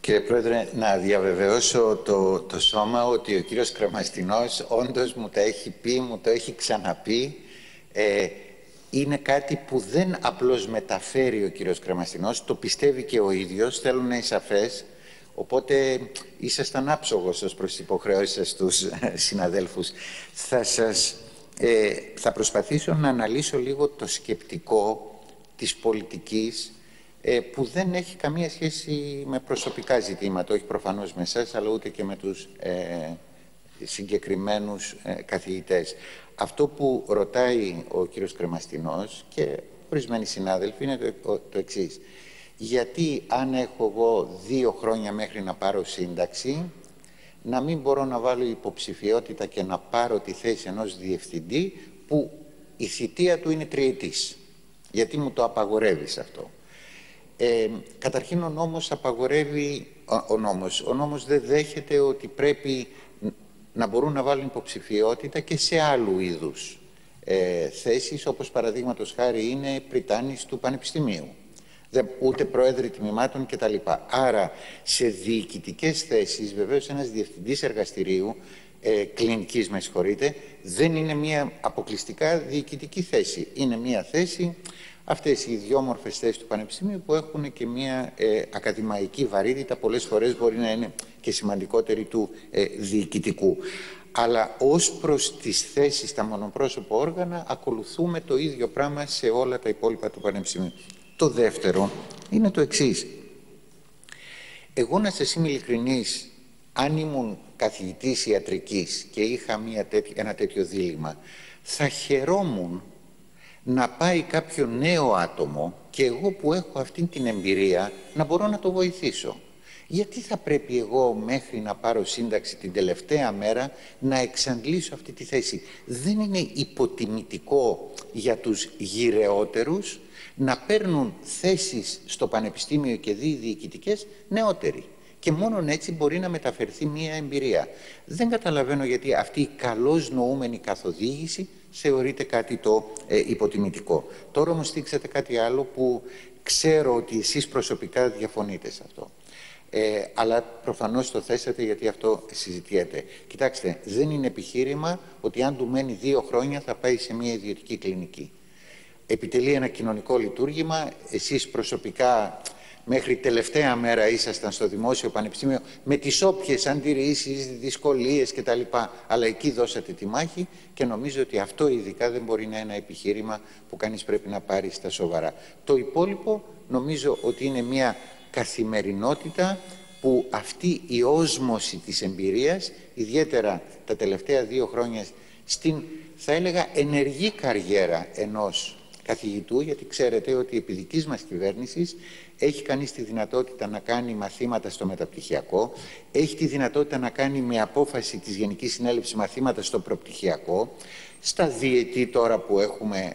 Κύριε Πρόεδρε, να διαβεβαιώσω το σώμα ότι ο κύριος Κρεμαστινός όντως μου τα έχει πει, μου το έχει ξαναπεί. Είναι κάτι που δεν απλώς μεταφέρει ο κύριος Κρεμαστινός, το πιστεύει και ο ίδιος, θέλω να είναι σαφές. Οπότε ήσασταν άψογος ως προς τις υποχρεώσεις σας στους συναδέλφους. Θα προσπαθήσω να αναλύσω λίγο το σκεπτικό της πολιτικής, που δεν έχει καμία σχέση με προσωπικά ζητήματα, όχι προφανώς με εσάς, αλλά ούτε και με τους συγκεκριμένους καθηγητές. Αυτό που ρωτάει ο κύριος Κρεμαστινός και ορισμένοι συνάδελφοι είναι το εξής. Γιατί αν έχω εγώ 2 χρόνια μέχρι να πάρω σύνταξη, να μην μπορώ να βάλω υποψηφιότητα και να πάρω τη θέση ενός διευθυντή που η θητεία του είναι 3ετής. Γιατί μου το απαγορεύεις αυτό? Καταρχήν ο νόμος απαγορεύει, ο νόμος δεν δέχεται ότι πρέπει να μπορούν να βάλουν υποψηφιότητα και σε άλλου είδους θέσεις, όπως παραδείγματος χάρη είναι πριτάνης του Πανεπιστημίου, ούτε πρόεδροι τμήματων κτλ. Άρα σε διοικητικές θέσεις, βεβαίως ένας διευθυντής εργαστηρίου, κλινικής με συγχωρείτε, δεν είναι μια αποκλειστικά διοικητική θέση. Είναι μια θέση, αυτές οι ιδιόμορφες θέσεις του Πανεπιστημίου που έχουν και μια ακαδημαϊκή βαρύτητα, πολλές φορές μπορεί να είναι και σημαντικότερη του διοικητικού. Αλλά ως προς τις θέσεις, τα μονοπρόσωπα όργανα, ακολουθούμε το ίδιο πράγμα σε όλα τα υπόλοιπα του Πανεπιστημίου. Το δεύτερο είναι το εξής. Εγώ, να σας είμαι ειλικρινής, αν ήμουν καθηγητής ιατρικής και είχα ένα τέτοιο δίλημμα, θα χαιρόμουν να πάει κάποιο νέο άτομο και εγώ που έχω αυτή την εμπειρία να μπορώ να το βοηθήσω. Γιατί θα πρέπει εγώ μέχρι να πάρω σύνταξη την τελευταία μέρα να εξαντλήσω αυτή τη θέση? Δεν είναι υποτιμητικό για τους γυρεότερους να παίρνουν θέσεις στο πανεπιστήμιο και διοικητικές νεότεροι? Και μόνον έτσι μπορεί να μεταφερθεί μία εμπειρία. Δεν καταλαβαίνω γιατί αυτή η καλώς νοούμενη καθοδήγηση θεωρείται κάτι το υποτιμητικό. Τώρα όμως στήξατε κάτι άλλο που ξέρω ότι εσείς προσωπικά διαφωνείτε σε αυτό. Αλλά προφανώς το θέσατε γιατί αυτό συζητιέται. Κοιτάξτε, δεν είναι επιχείρημα ότι αν του μένει 2 χρόνια θα πάει σε μια ιδιωτική κλινική. Επιτελεί ένα κοινωνικό λειτουργήμα, εσείς προσωπικά μέχρι τελευταία μέρα ήσασταν στο Δημόσιο Πανεπιστήμιο με τις όποιες αντιρρήσεις, δυσκολίες κτλ. Αλλά εκεί δώσατε τη μάχη και νομίζω ότι αυτό ειδικά δεν μπορεί να είναι ένα επιχείρημα που κανείς πρέπει να πάρει στα σοβαρά. Το υπόλοιπο νομίζω ότι είναι μια καθημερινότητα που αυτή η όσμωση της εμπειρίας, ιδιαίτερα τα τελευταία 2 χρόνια στην, θα έλεγα, ενεργή καριέρα ενός καθηγητού, γιατί ξέρετε ότι επί δικής μας κυβέρνησης έχει κανείς τη δυνατότητα να κάνει μαθήματα στο μεταπτυχιακό, έχει τη δυνατότητα να κάνει με απόφαση της Γενικής Συνέλευσης μαθήματα στο προπτυχιακό, στα διετή τώρα που έχουμε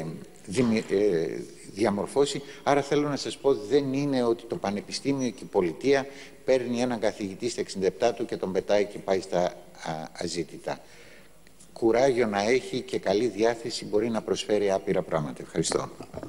διαμορφώσει. Άρα θέλω να σας πω, δεν είναι ότι το Πανεπιστήμιο και η πολιτεία παίρνει έναν καθηγητή στα 67 του και τον πετάει και πάει στα αζήτητα. Κουράγιο να έχει και καλή διάθεση, μπορεί να προσφέρει άπειρα πράγματα. Ευχαριστώ.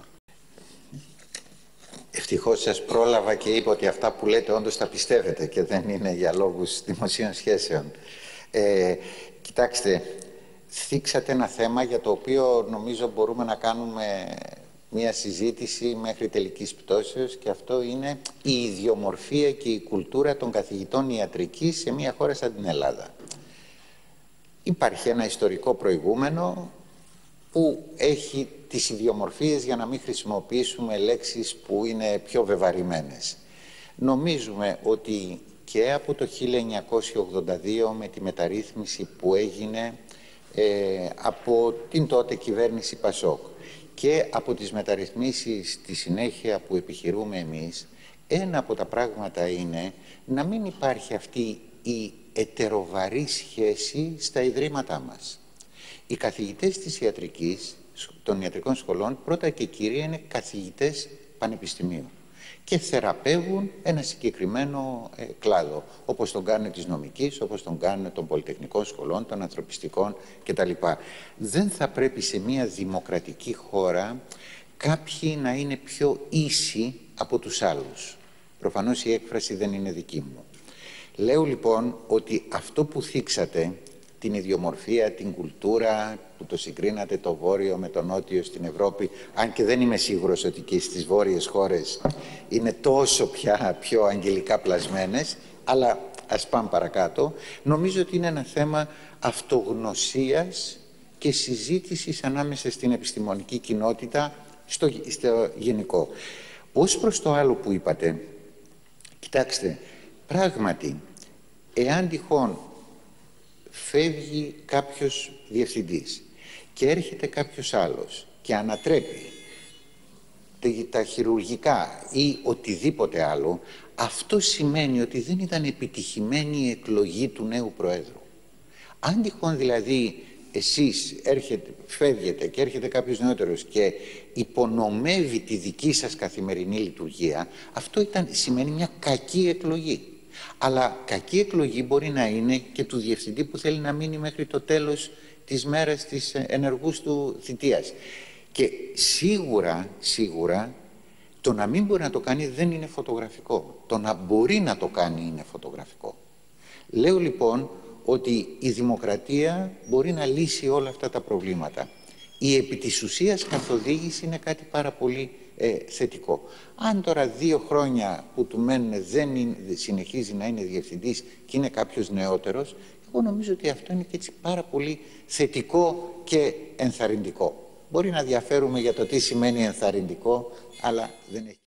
Ευτυχώς σας πρόλαβα και είπα ότι αυτά που λέτε όντως τα πιστεύετε και δεν είναι για λόγους δημοσίων σχέσεων. Κοιτάξτε, θίξατε ένα θέμα για το οποίο νομίζω μπορούμε να κάνουμε μια συζήτηση μέχρι τελικής πτώσεως, και αυτό είναι η ιδιομορφία και η κουλτούρα των καθηγητών ιατρικής σε μια χώρα σαν την Ελλάδα. Υπάρχει ένα ιστορικό προηγούμενο που έχει τις ιδιομορφίες, για να μην χρησιμοποιήσουμε λέξεις που είναι πιο βεβαρημένες. Νομίζουμε ότι και από το 1982 με τη μεταρρύθμιση που έγινε από την τότε κυβέρνηση Πασόκ και από τις μεταρρυθμίσεις στη συνέχεια που επιχειρούμε εμείς, ένα από τα πράγματα είναι να μην υπάρχει αυτή η ετεροβαρή σχέση στα ιδρύματά μας. Οι καθηγητές της ιατρικής, των ιατρικών σχολών, πρώτα και κύρια είναι καθηγητές πανεπιστημίου και θεραπεύουν ένα συγκεκριμένο κλάδο, όπως τον κάνουν της νομικής, όπως τον κάνουν των πολυτεχνικών σχολών, των ανθρωπιστικών κτλ. Δεν θα πρέπει σε μια δημοκρατική χώρα κάποιοι να είναι πιο ίσοι από τους άλλους. Προφανώς η έκφραση δεν είναι δική μου. Λέω λοιπόν ότι αυτό που θίξατε, την ιδιομορφία, την κουλτούρα, που το συγκρίνατε το βόρειο με το νότιο στην Ευρώπη, αν και δεν είμαι σίγουρος ότι και στις βόρειες χώρες είναι τόσο πια πιο αγγελικά πλασμένες, αλλά ας πάμε παρακάτω. Νομίζω ότι είναι ένα θέμα αυτογνωσίας και συζήτησης ανάμεσα στην επιστημονική κοινότητα στο γενικό. Ως προς το άλλο που είπατε, κοιτάξτε, πράγματι, εάν τυχόν φεύγει κάποιος διευθυντής και έρχεται κάποιος άλλος και ανατρέπει τα χειρουργικά ή οτιδήποτε άλλο, αυτό σημαίνει ότι δεν ήταν επιτυχημένη η εκλογή του νέου Προέδρου. Αν τυχόν δηλαδή εσείς φεύγετε και έρχεται κάποιος νεότερος και υπονομεύει τη δική σας καθημερινή λειτουργία, αυτό σημαίνει μια κακή εκλογή. Αλλά κακή εκλογή μπορεί να είναι και του διευθυντή που θέλει να μείνει μέχρι το τέλος της μέρας της ενεργούς του θητείας. Και σίγουρα το να μην μπορεί να το κάνει δεν είναι φωτογραφικό. Το να μπορεί να το κάνει είναι φωτογραφικό. Λέω λοιπόν ότι η δημοκρατία μπορεί να λύσει όλα αυτά τα προβλήματα. Η επί της ουσίας καθοδήγηση είναι κάτι πάρα πολύ θετικό. Αν τώρα 2 χρόνια που του μένουν δεν συνεχίζει να είναι διευθυντής και είναι κάποιος νεότερος, εγώ νομίζω ότι αυτό είναι και έτσι πάρα πολύ θετικό και ενθαρρυντικό. Μπορεί να διαφέρουμε για το τι σημαίνει ενθαρρυντικό, αλλά δεν έχει...